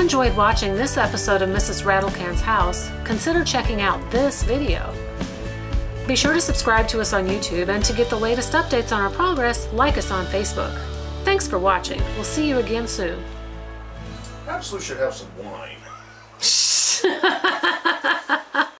enjoyed watching this episode of Mrs. Rattlecan's House, consider checking out this video. Be sure to subscribe to us on YouTube, and to get the latest updates on our progress, like us on Facebook. Thanks for watching. We'll see you again soon. Perhaps we should have some wine.